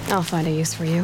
I'll find a use for you.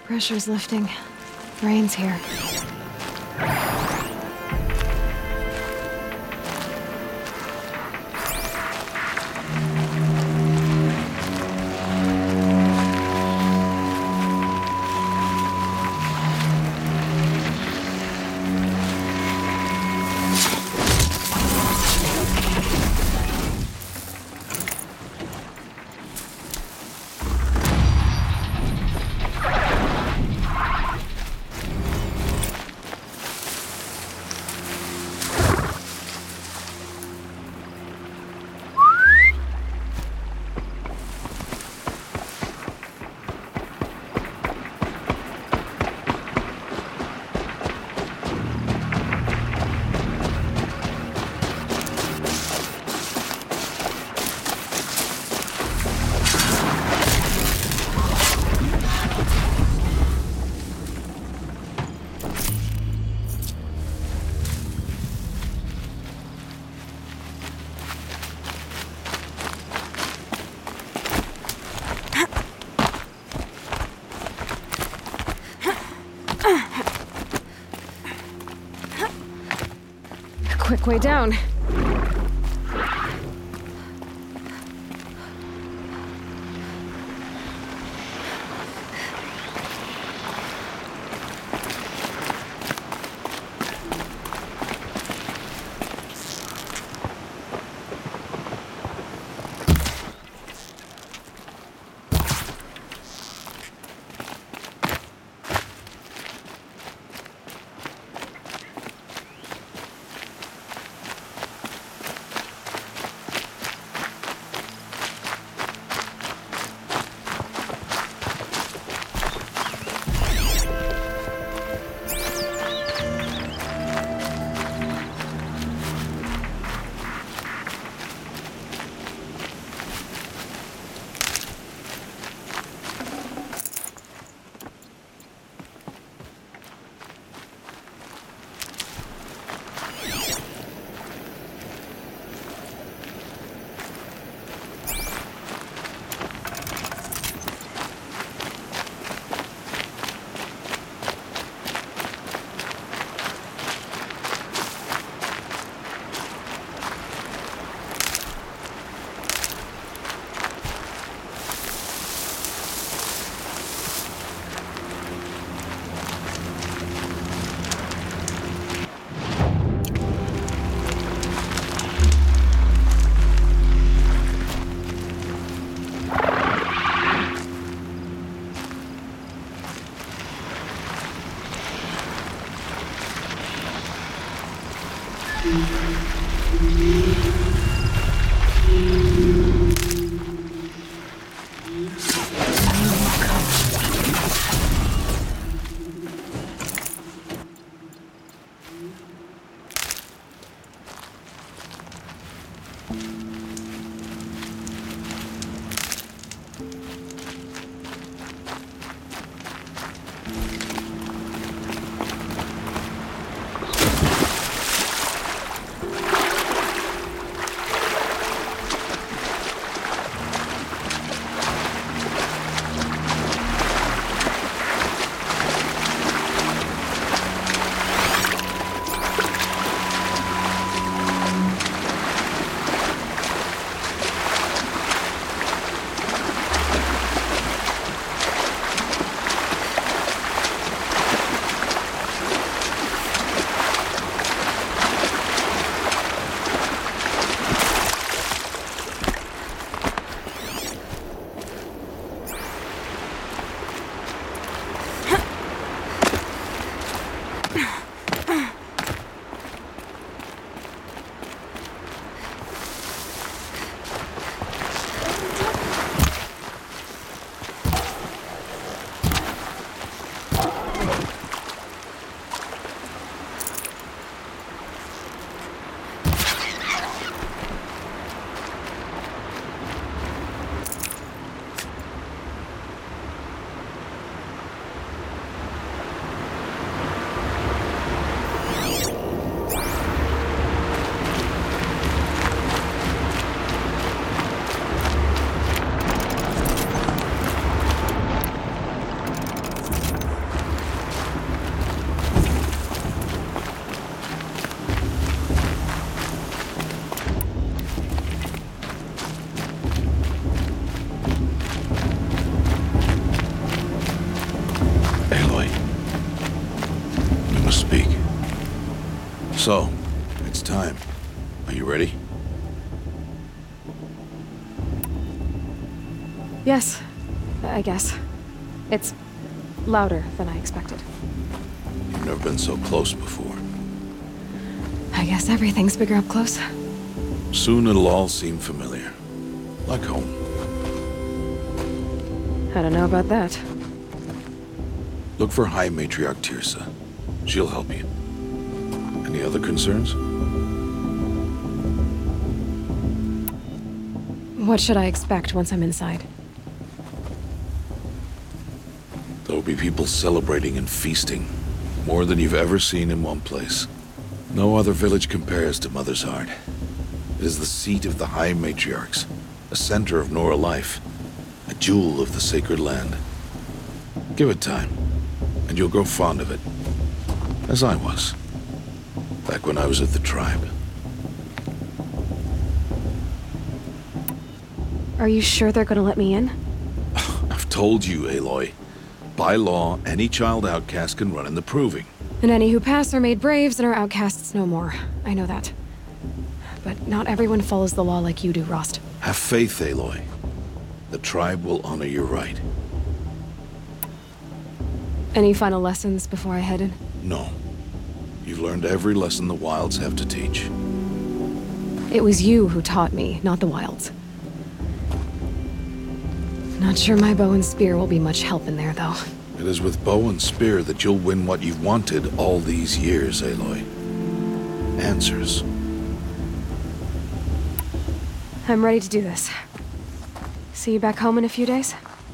Pressure's lifting. Rain's here. Quick way down. So, it's time. Are you ready? Yes, I guess. It's louder than I expected. You've never been so close before. I guess everything's bigger up close. Soon it'll all seem familiar. Like home. I don't know about that. Look for High Matriarch Teersa. She'll help you. Any other concerns? What should I expect once I'm inside? There'll be people celebrating and feasting. More than you've ever seen in one place. No other village compares to Mother's Heart. It is the seat of the High Matriarchs, a center of Nora life, a jewel of the sacred land. Give it time, and you'll grow fond of it. As I was, back when I was at the tribe. Are you sure they're gonna let me in? I've told you, Aloy. By law, any child outcast can run in the Proving. And any who pass are made braves and are outcasts no more. I know that. But not everyone follows the law like you do, Rost. Have faith, Aloy. The tribe will honor your right. Any final lessons before I head in? No. You've learned every lesson the Wilds have to teach. It was you who taught me, not the Wilds. Not sure my bow and spear will be much help in there, though. It is with bow and spear that you'll win what you've wanted all these years, Aloy. Answers. I'm ready to do this. See you back home in a few days?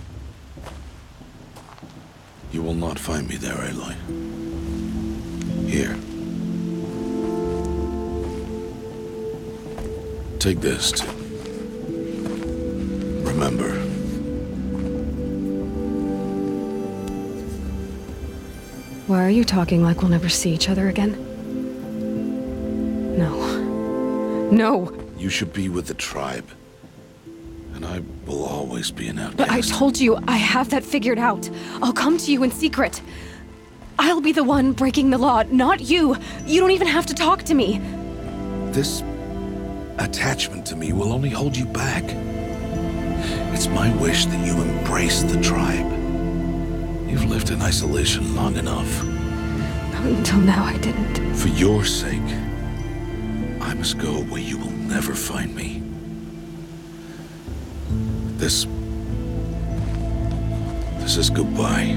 You will not find me there, Aloy. Here. Take this to remember. Why are you talking like we'll never see each other again? No. No! You should be with the tribe. And I will always be an outcast. But I told you, I have that figured out. I'll come to you in secret. I'll be the one breaking the law, not you. You don't even have to talk to me. This attachment to me will only hold you back. It's my wish that you embrace the tribe. You've lived in isolation long enough. Until now, I didn't. For your sake, I must go where you will never find me. This is goodbye.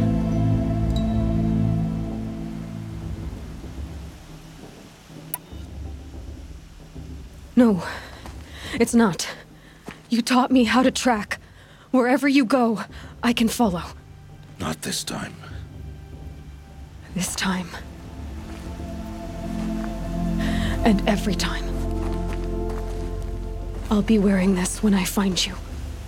No, it's not. You taught me how to track. Wherever you go, I can follow. Not this time. This time. And every time. I'll be wearing this when I find you.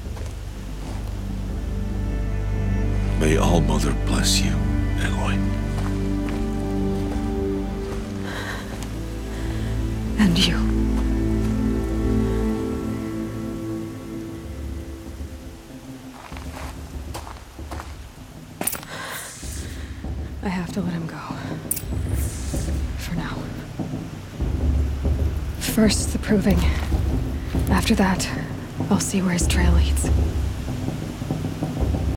May All-Mother bless you, Aloy. And you. I have to let him go. For now. First, the Proving. After that, I'll see where his trail leads.